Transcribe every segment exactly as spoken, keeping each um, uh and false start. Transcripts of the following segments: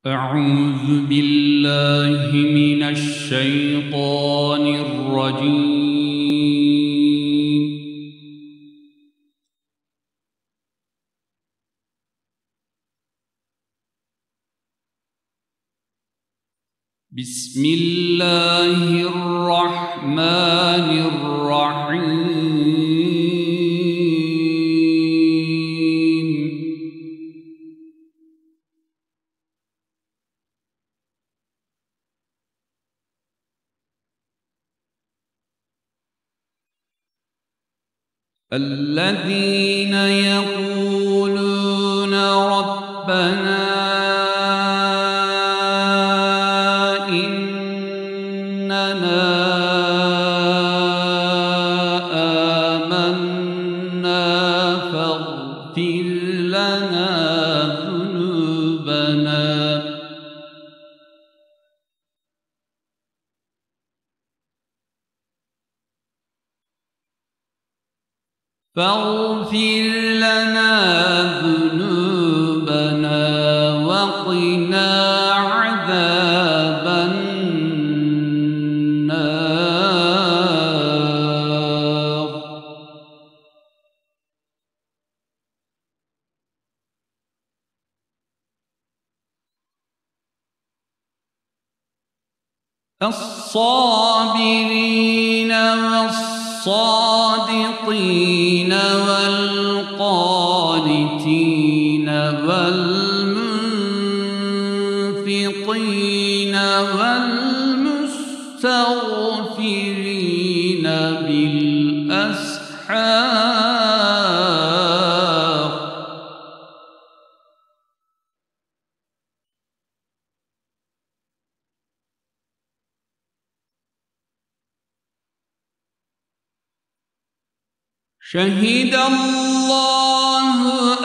أعوذ بالله من الشيطان الرجيم. بسم الله الرحمن الرحيم. الذين يقولون ربنا إننا آمنا فاغفر لنا ذنوبنا فاغفر لنا ذنوبنا وقنا عذاب النار. الصابرين والصادقين والقانتين والمنفقين والمستغفرين بالأسحار. شهد الله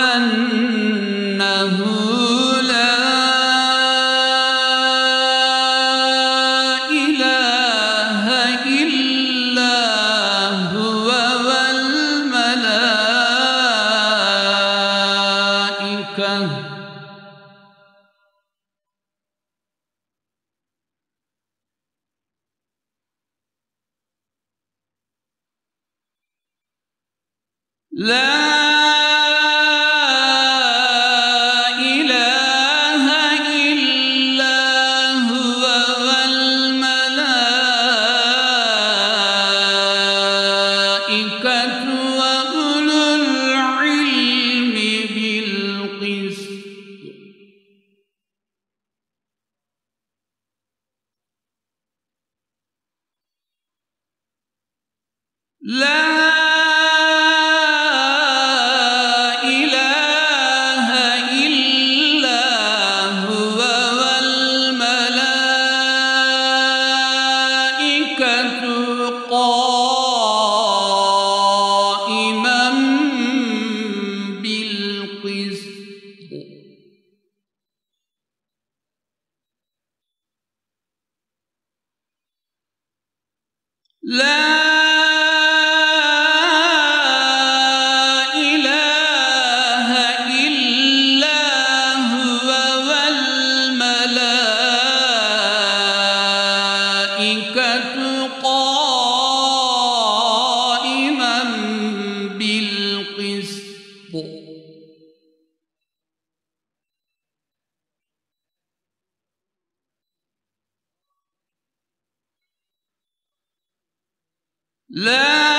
أنه لا إله إلا هو والملائكة لا إله إلا هو والملائكة وأولو العلم بالقسط. لا قائما بالقسط. لا إله إلا هو والملائكة قائما بالقسط. لا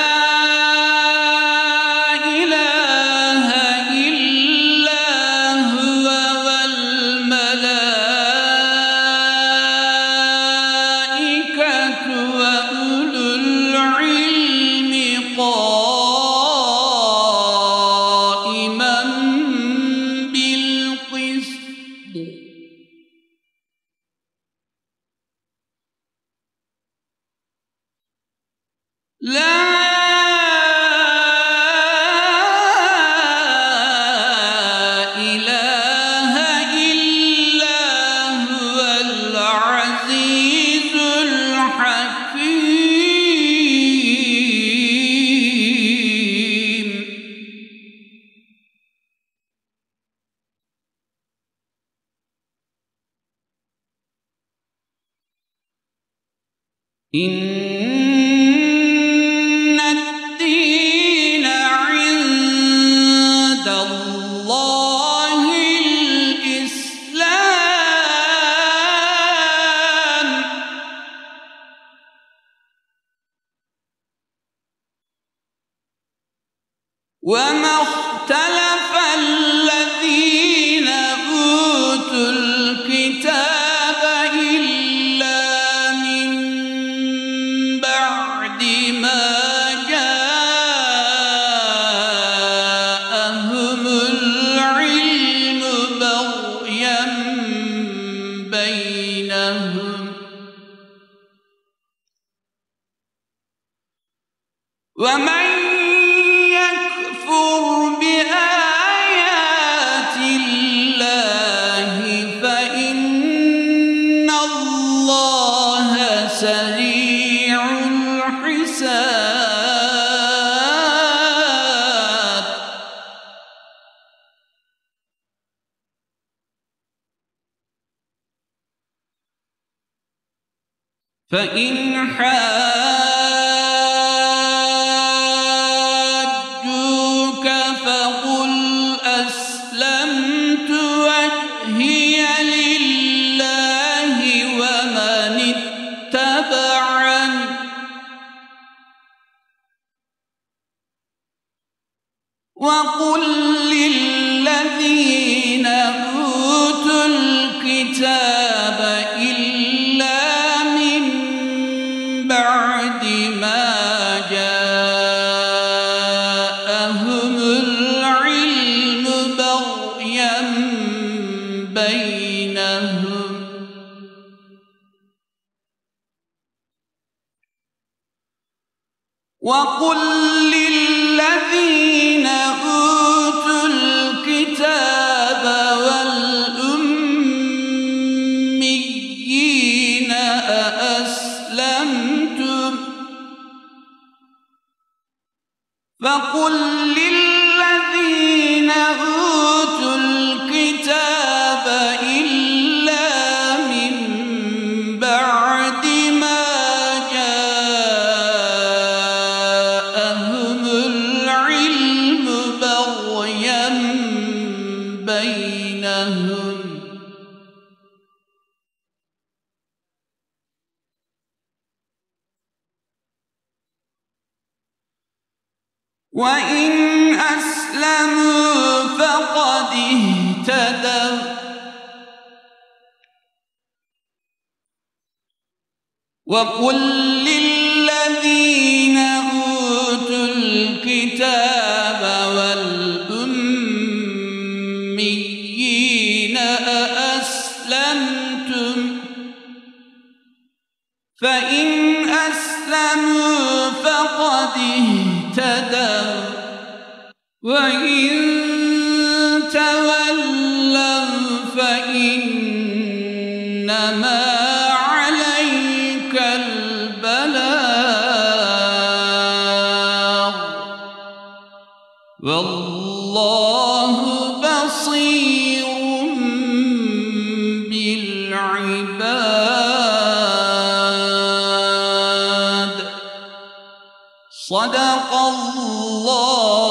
إله إلا هو والملائكة وأولو العلم قائما بالقسط. لا إله إلا هو العزيز الحكيم. إن الدين عند الله الإسلام وما اختلف الذين أوتوا الكتاب إلا من بعد ما جاءهم العلم بغيا بينهم ومن يكفر بآيات الله فإن الله سريع الحساب فإن حاجوك فقل أسلمت وجهي لله ومن اتبعني وقل للذين أوتوا الكتاب إلا من بعد ما جاءهم العلم بغيا بينهم وقل للذين أوتوا الكتاب والأميين أأسلمتم فقل للذين أوتوا الكتاب إلا من بعد ما جاءهم العلم بغيا بينهم وإن أسلموا فقد اهتدوا وقل للذين أوتوا الكتاب والأميين أأسلمتم فإن أسلموا فقد اهتدوا وإن تولوا فإنما عليك البلاغ والله بصير بالعباد صدق الله